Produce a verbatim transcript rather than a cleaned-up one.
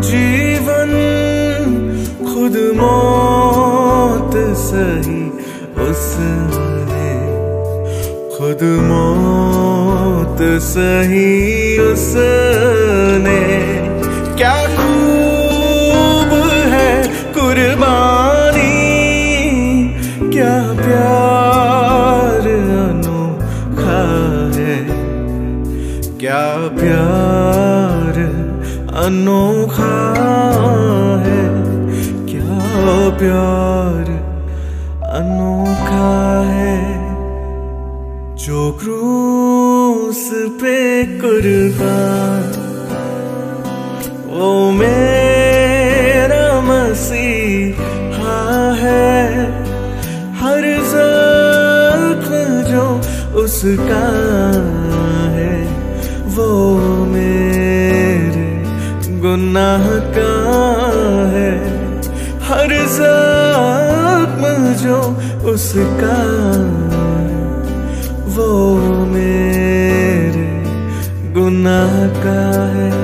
जीवन खुद मौत सही उसने, खुद मौत सही उसने। क्या खूब है कुर्बानी, क्या प्यार अनोखा है, क्या प्यार अनोखा है, क्या प्यार अनोखा है। जो क्रूस पे कुर्बान वो मेरा मसीहा है। हर ज़ख्म जो उसका है वो मेरे गुनाह का है। हर ज़ख्म जो उसका वो मेरे गुनाह का है।